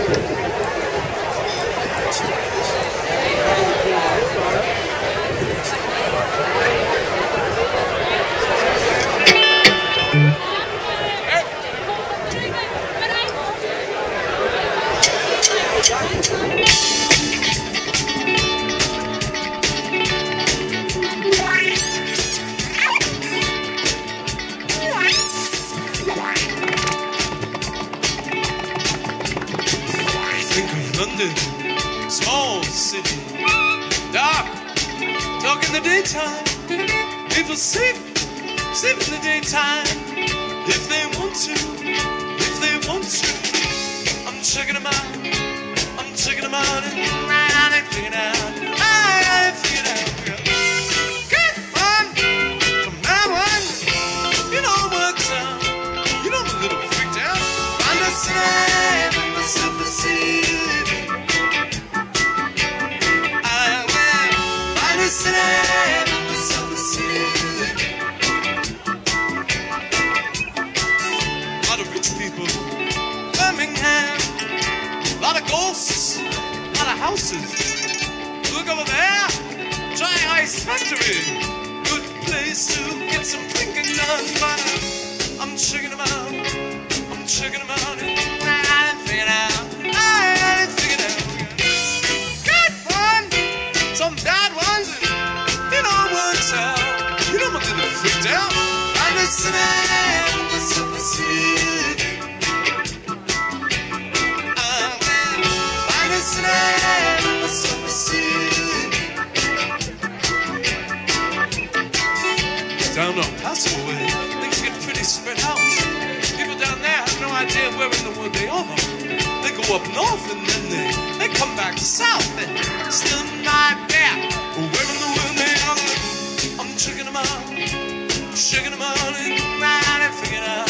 London, small city, dark in the daytime. People sleep in the daytime. If they want to. I'm checking them out, and I ain't figured out. Good one, from that one, it all works out. You know I'm a little freaked out. Understand myself a city. A lot of rich people, Birmingham, a lot of ghosts, a lot of houses. Look over there, Dry Ice Factory, good place to get some thinking done. But I'm checking them out, and I ain't figured out. Good one, some bad ones. It all works out. You know I'm a little freaked out. Understand myself a city. Understand myself a city. Down on Passable Way, things get pretty spread out. People down there have no idea where in the world they are. They go up north and then they come back south and still not there. Where in the world they are? I'm checking them out, and I didn't figure it out.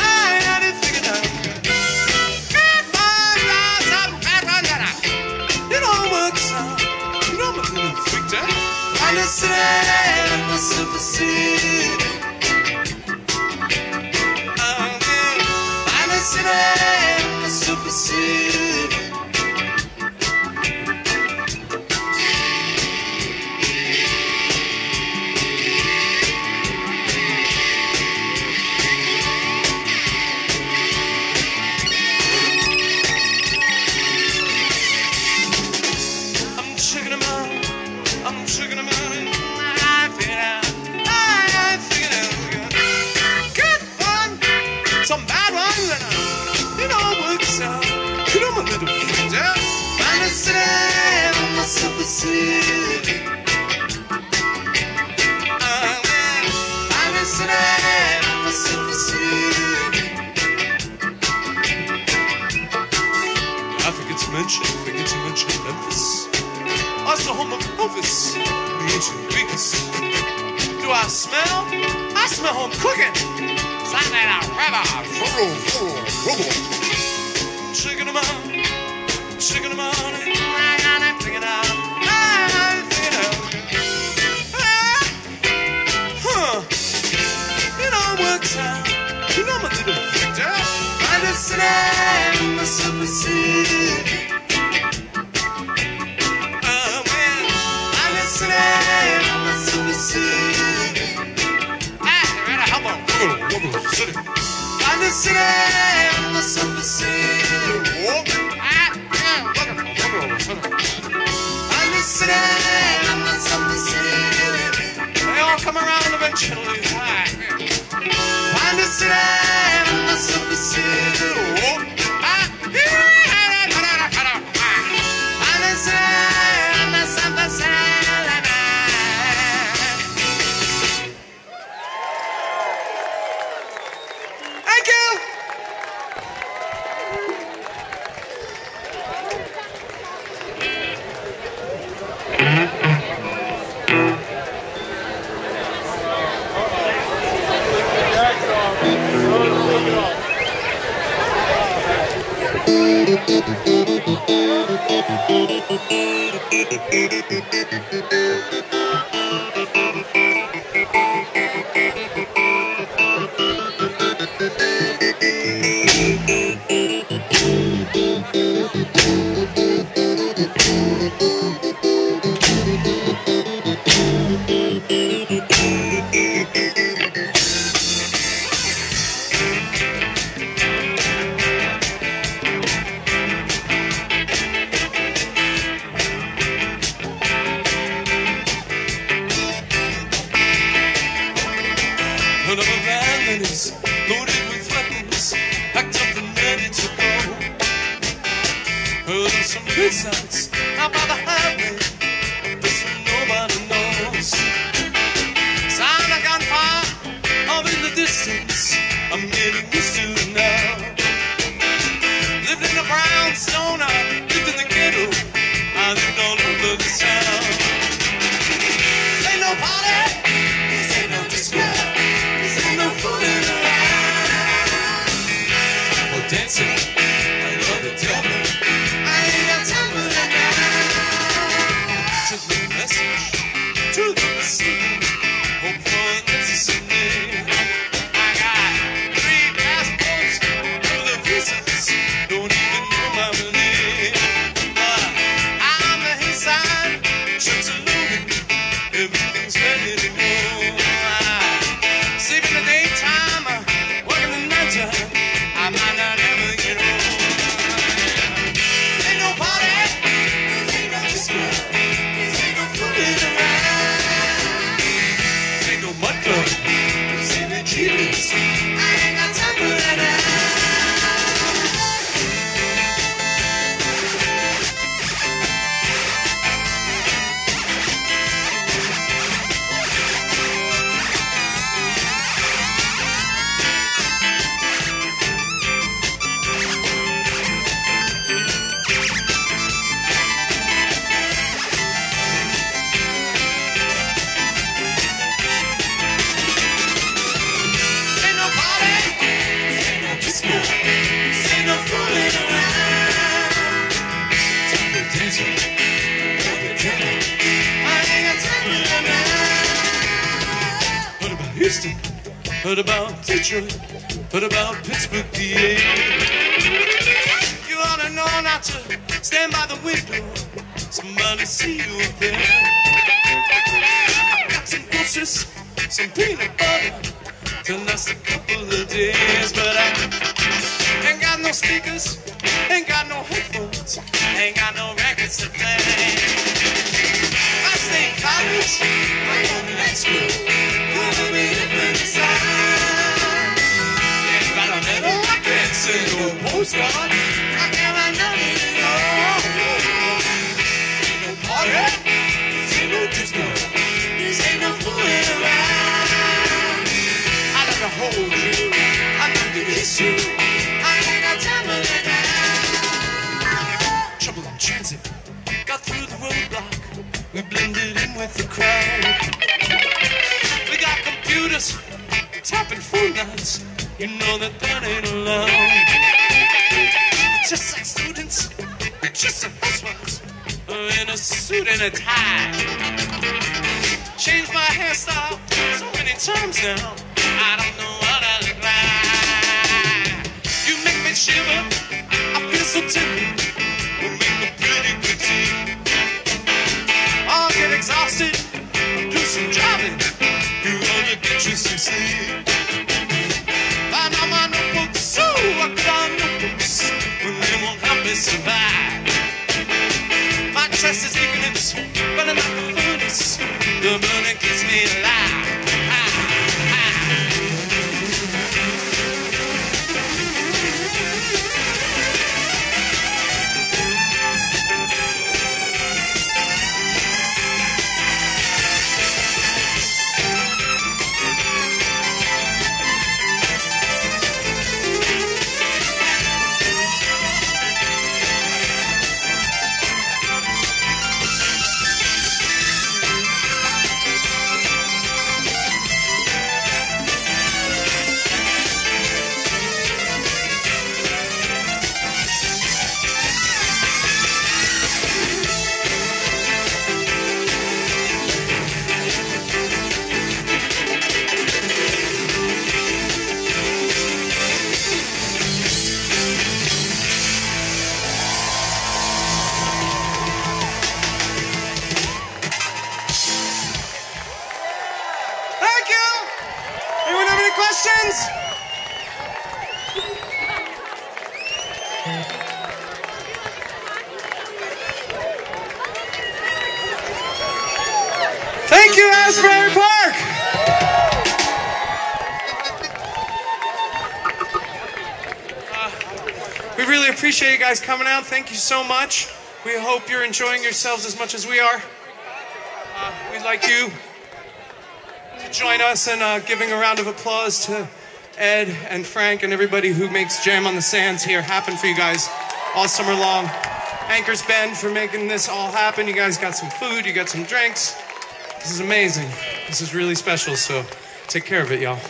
It all works out. You know I'm a little freaked out. Understand myself a city. Understand myself a city. I'm checking them out, and I figured out. Good one, some bad ones, and it all works out. You know I'm a little freaked out. Understand myself a city. Understand myself a city. I forget to mention Memphis. That's the home of Elvis, the ancient Greeks. Do I smell? I smell home cooking. Sign that out, rabbi. Checking them out, and I ain't figured out. It all works out. You know I'm a little freaked out. Understand myself a city. Understand myself a city. Understand myself a city. They all come around eventually. Understand myself a city. Understand myself a city. Heard of some good sights out by the highway. This one nobody knows. Sound of gunfire off in the distance. I'm getting used to it now. Lived in a brownstone, I lived in the ghetto. I lived all over this town. This ain't no party, this ain't no disco, this ain't no fooling around. For dancing, I love the devil. I ain't got time for that now. Took the message to the receiver. Hope for an answer someday. I got 3 passports for the visas. Don't even know my name. I'm the hillside, shirts are loaded. Everything's ready to go. Sleep in the daytime, work in the nighttime. I might not ever get old. Ain't no party, ain't no disco, ain't no fooling around. Ain't no mud club, ain't no cheaters. I ain't got time for that now. Ain't no party, ain't no disco, ain't no fooling around. Time for dancing, love the devil. I ain't got time for that now. What about Houston? What about Detroit? What about Pittsburgh, PA? You ought to know not to stand by the window. Somebody see you up there. Got some groceries, some peanut butter to last a couple of days, but I ain't got no speakers, ain't got no headphones, ain't got no records to play. I stay in college, I'm going to night school, gonna be different inside. Ain't got a medal, I can't send no postcard, I can't write nothing at all. Ain't no party, this ain't no disco, this ain't no fooling around. I love to hold you, I love to kiss you, I ain't got time for that now. Trouble on transit, got through the roadblock, we blended in with the crowd. We got computers, tapping phone lines, you know that ain't allowed. Just like students, just like housewives, in a suit and a tie. Changed my hairstyle so many times now, I don't know what I look like. You make me shiver, I feel so tender. We make a pretty good team. I'll get exhausted, I'll do some driving. You ought to get you some sleep. Find out my notebooks, so I put on notebooks when they won't help me survive. My chest is ignorance, burning like a furnace. The burning keeps me alive. Questions? Thank you, Asbury Park! We really appreciate appreciate you guys coming out. Thank you so much. We hope you're enjoying yourselves as much as we are. We'd like you to join us in giving a round of applause to Ed and Frank and everybody who makes Jam on the Sands here happen for you guys all summer long. Anchors Bend for making this all happen. You guys got some food, you got some drinks. This is amazing. This is really special, so take care of it, y'all.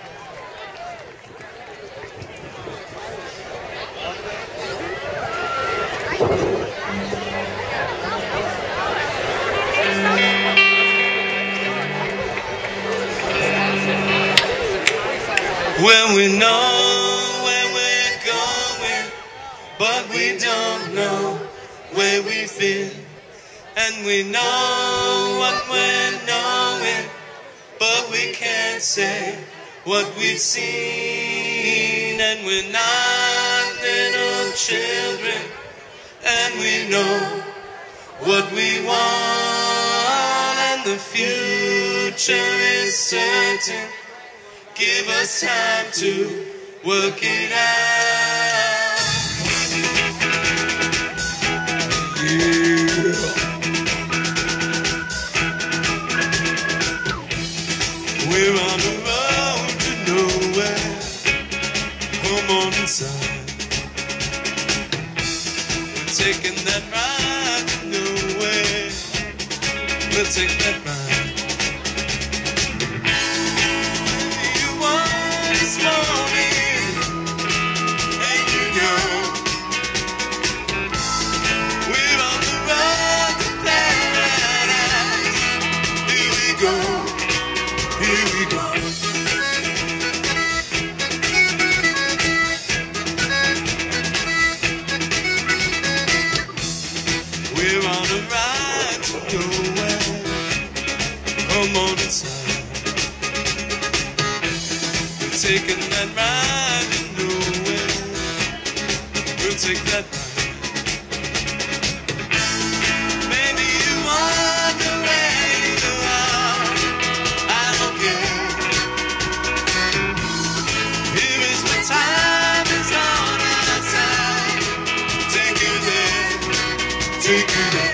Well, we know where we're going, but we don't know where we've been. And we know what we're knowing, but we can't say what we've seen. And we're not little children, and we know what we want, and the future is certain. Give us time to work it out. Yeah. We're on the road to nowhere. Come on inside. We're taking that ride to nowhere. We'll take that ride. This morning, and you know we're on the road to paradise. Here we go, here we go. We're on a ride to nowhere. Come on inside. Taking that ride to nowhere. We'll take that ride. Maybe you wonder where you are. I don't care. Here is the time is on our side. Take you there. Take you there.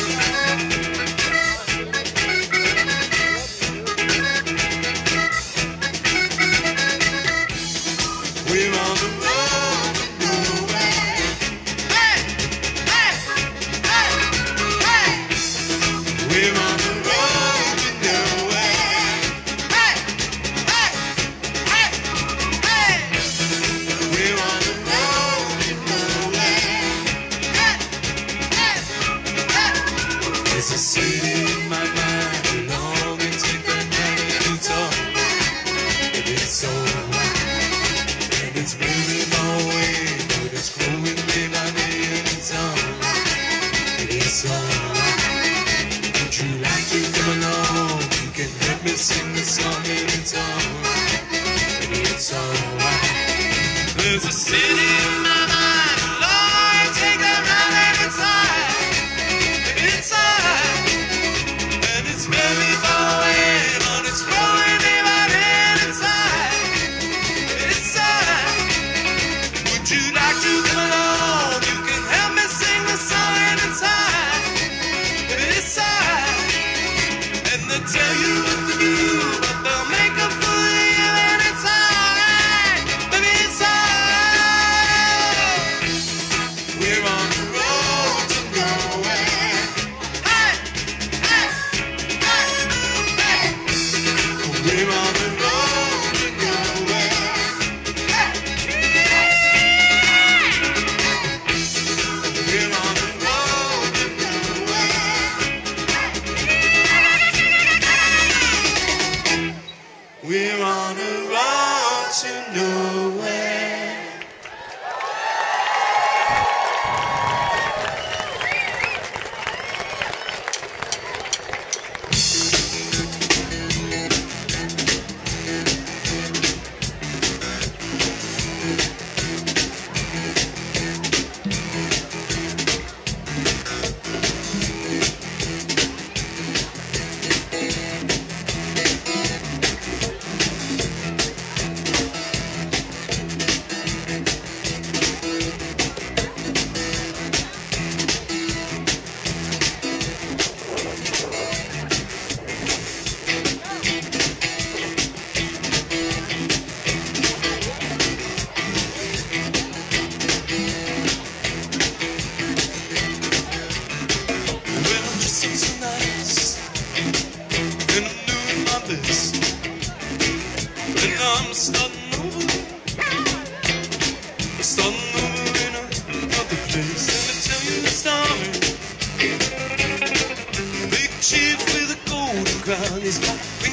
We're on the road to nowhere. Hey! Hey! Hey! Hey! We're on the road to nowhere. Hey! Hey! Hey! Hey! We're on the road to nowhere. Hey! Hey! Hey! There's a city in my mind, longing to get ready to talk. But it's so it's really far away, but it's growing day by day and it's alright. It's alright. Would you like to come along? You can help me sing the song and it's alright. It's alright. There's a city in my mind, Lord, take a ride and it's alright. It's alright. And it's very far away, but it's growing day by day and it's alright. It's alright. Would you like to come along? You can help me sing the song and it's alright. It's alright. And they'll tell you what to do, but they'll make a fool of you and it's alright. Baby, it's alright.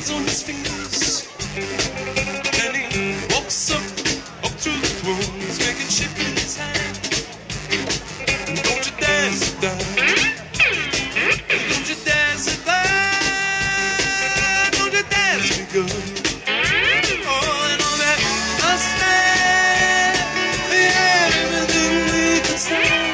rings on his fingers. And he walks up to the throne. He's making shit in his hand. Don't you dare sit down. Don't you dare sit down. Don't you dare speak up. Oh, and all that must stand. Yeah, everything we can stand.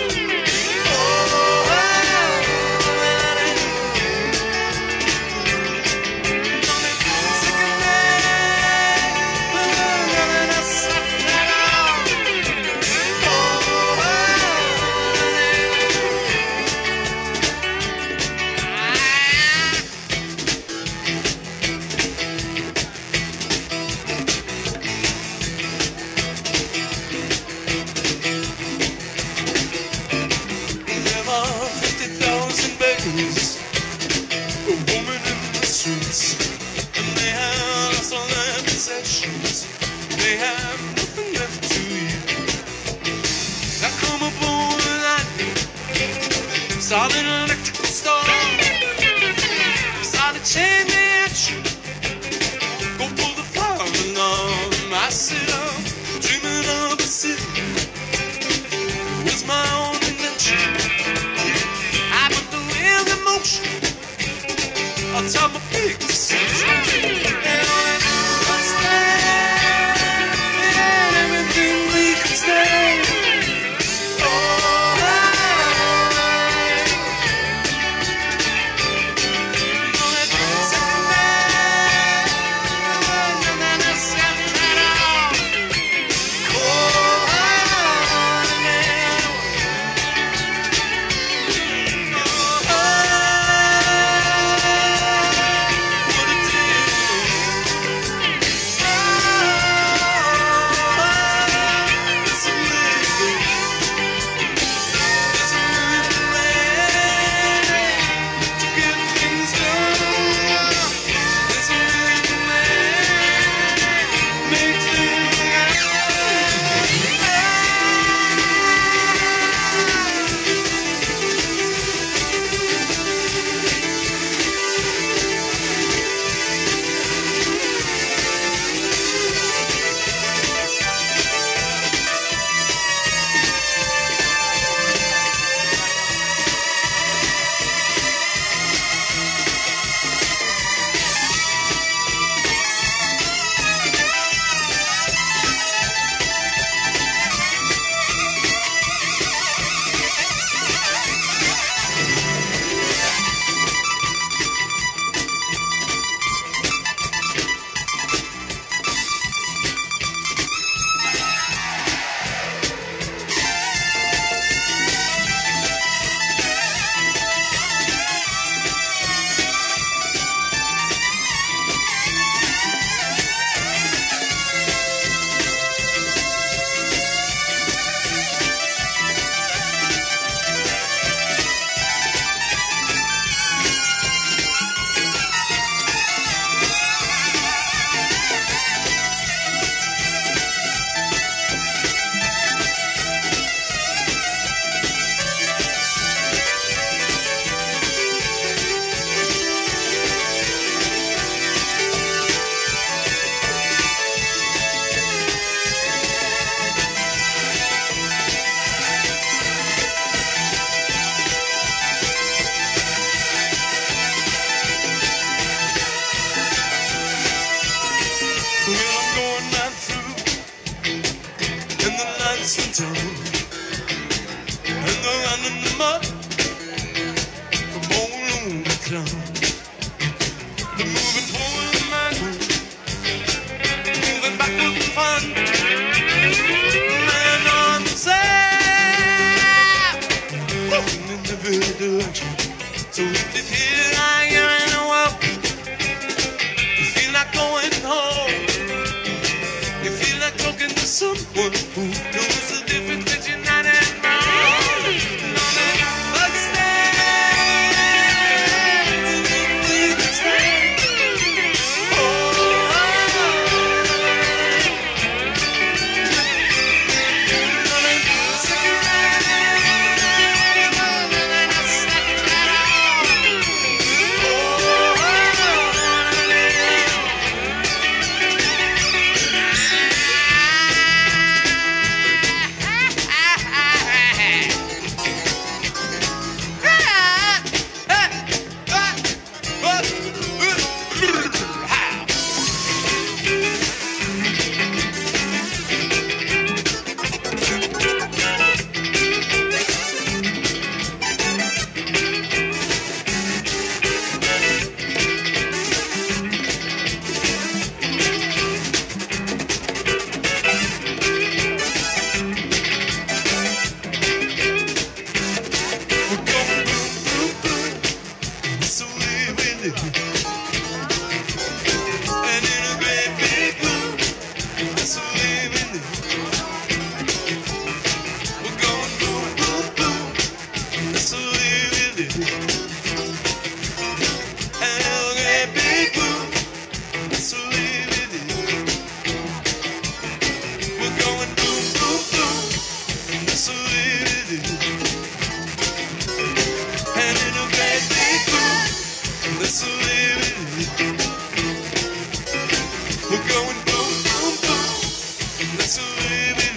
They have nothing left to eat. I come upon lightning, start an electrical storm, start a chain reaction, go pull the fire alarm. I sit up, dreaming of a city. It was my own invention. I put the wheel in motion. I'll tell my big decision. And they're running them up from all over the town. They're moving forward in my room, moving backward in fun. Man on the side, walking in the very direction. So if you feel like you're in a walk, you feel like going home, you feel like talking to someone who knows the difference between night and morning. But stay.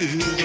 to go.